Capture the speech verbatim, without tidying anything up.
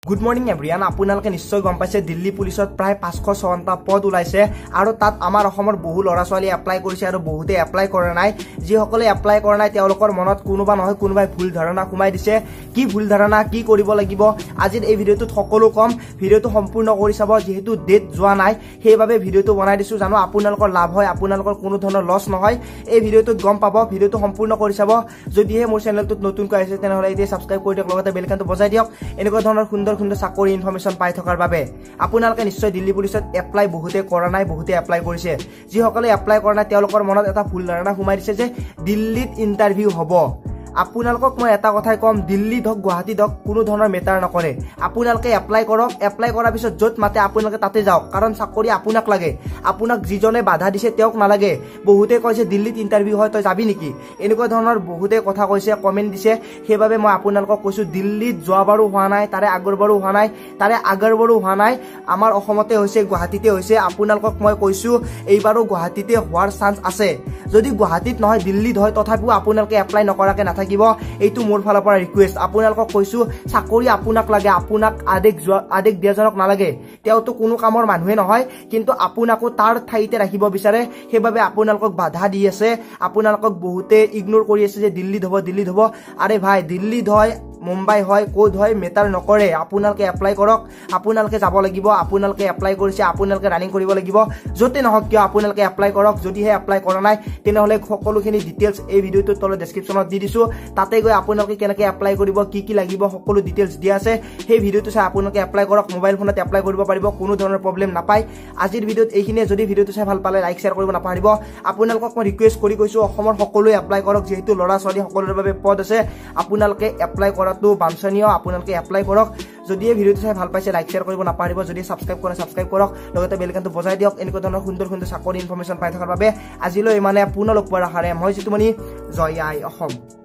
Good morning everyone. আপোনালোকে নিশ্চয় গম পাইছে দিল্লী পুলিচত প্ৰায় পাঁচশ ছয়টা পদ ওলাইছে আৰু তাত আমাৰ অসমৰ বহু লৰা ছোৱালী এপ্লাই কৰিছে আৰু বহুতে এপ্লাই কৰা নাই যি সকলে এপ্লাই কৰা নাই তেওঁলোকৰ মনত কোনোবা নহয় কোনোবাই ভুল ধাৰণা কুমাই দিছে কি ভুল ধাৰণা কি কৰিব লাগিব আজিৰ এই ভিডিওটোত সকলো কম ভিডিওটো সম্পূৰ্ণ কৰি চাব যেহেতু ডেট যোৱা নাই সেইভাবে ভিডিওটো বনাই দিছো জানো আপোনালোকৰ লাভ হয় আপোনালোকৰ কোনো ধৰণৰ লছ নহয় এই ভিডিওটোত গম পাব ভিডিওটো সম্পূৰ্ণ কৰি চাব যদিহে মোৰ চেনেলটোত নতুনকৈ আহিছে তেনেহলে এতিয়া সাবস্ক্ৰাইব কৰি দিয়ক লগতে বেল আইকনটো বজাই দিয়ক এনেকুৱা ধৰণৰ সুন্দৰ সুন্দৰ চাকৰি ইনফৰমেশন পাই থকাৰ বাবে আপোনালোকে নিশ্চয় দিল্লী পুলিচত এপ্লাই বহুতে কৰা নাই বহুতে এপ্লাই কৰিছে যি সকলে এপ্লাই কৰা নাই তেওঁলোকৰ মনত এটা ভুল ধাৰণা ঘুমাই দিছে যে দিল্লীত ইন্টাৰভিউ হ'ব আপোনালোকক মই এটা কথাই কম দিল্লী ধক গুৱাহাটী ধক কোনো ধৰণৰ মেটাৰ নকৰে আপোনালোকে এপ্লাই কৰক এপ্লাই কৰাৰ পিছত যত মাতে আপোনালোকে তাতে যাওক কাৰণ চাকৰি আপোনাক লাগে আপোনাক যিজনে বাধা দিছে তেওঁক নালাগে বহুতে কৈছে দিল্লীত ইন্টাৰভিউ হয় তই যাবি নেকি এনেকুৱা ধৰণৰ বহুতে কথা কৈছে কমেন্ট দিছে সেইভাবে মই আপোনালোকক কৈছো দিল্লীত যোৱাবাৰো হোৱা নাই তাৰে আগৰবাৰো হোৱা নাই তাৰে আগৰবাৰো হোৱা নাই আমাৰ অসমতে হৈছে গুৱাহাটীতে হৈছে আপোনালোকক মই কৈছো এইবাৰো গুৱাহাটীতে হোৱাৰ চান্স আছে যদি গুৱাহাটীত নহয় দিল্লীত হয় তথাপিও আপোনালোকে এপ্লাই নকৰাকে নাথাকে এইটো মোৰ ফালৰ পৰা ৰিকুৱেষ্ট আপোনালোকক কৈছো চাকৰি আপোনাক লাগে আপোনাক আদেশ আদেশ দিয়াজনক নালাগে তেওঁটো কোনো কামৰ মানুহে নহয় কিন্তু আপোনাকো তাৰ ঠাইতে ৰাখিব বিচাৰে সেইভাবে আপোনালোকক বাধা দি আছে আপোনালোকক বহুতে ইগনোৰ কৰি আছে যে দিল্লীত হ'ব দিল্লীত হ'ব আৰে ভাই দিল্লীত হয় মুম্বাই হয় কোড হয় মেটাৰ নকৰে আপোনালোকে এপ্লাই কৰক আপোনালোকে যাব লাগিব আপোনালোকে এপ্লাই কৰিছে আপোনালোকে ৰানিং কৰিব লাগিব যতে নহক কিয় আপোনালোকে এপ্লাই কৰক যদিহে এপ্লাই কৰা নাই তেনেহলে সকলোখিনি ডিটেইলছ এই ভিডিওটোৰ তলত ডেসক্ৰিপচনত দি দিছো তাতে গৈ আপোনালোকে কেনেকৈ এপ্লাই কৰিব কি কি লাগিব সকলো ডিটেইলছ দিয়া আছে সেই ভিডিওটো চাই আপোনালোকে এপ্লাই কৰক মোবাইল ফোনত এপ্লাই কৰিব পাৰিব কোনো ধৰণৰ প্ৰবলেম নাপায় আজিৰ ভিডিওত এইখিনিয়ে যদি ভিডিওটো চাই ভাল পালে লাইক শেয়াৰ কৰিব নাপাহৰিব আপোনালোকক মই ৰিকুৱেষ্ট কৰি কৈছো অসমৰ সকলোৱে এপ্লাই কৰক যেহেতু লৰা ছোৱালী সকলোৰে বাবে পদ আছে আপোনালোকে এপ্লাই কৰাটো বাঞ্ছনীয় আপোনালোকে এপ্লাই কৰক যদি এই ভিডিওটো চাই ভাল পাইছে লাইক শেয়াৰ কৰিব নাপাহৰিব যদি সাবস্ক্ৰাইব কৰে সাবস্ক্ৰাইব কৰক লগতে বেল আইকনটো বজাই দিয়ক এনেকুৱা ধৰণৰ সুন্দৰ সুন্দৰ চাকৰি ইনফৰমেশন পাই থকাৰ বাবে আজিলৈ মানে পুনৰ লগ পোৱাৰ আশাৰে মই জিতু মনি জয় আই অসম।